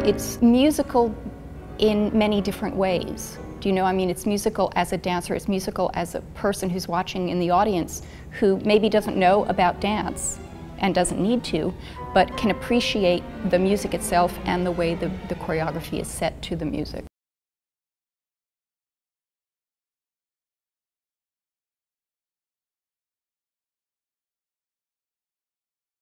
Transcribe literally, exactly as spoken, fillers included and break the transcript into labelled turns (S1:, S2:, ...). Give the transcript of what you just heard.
S1: It's musical in many different ways. Do you know, I mean, it's musical as a dancer, it's musical as a person who's watching in the audience who maybe doesn't know about dance and doesn't need to, but can appreciate the music itself and the way the, the choreography is set to the music.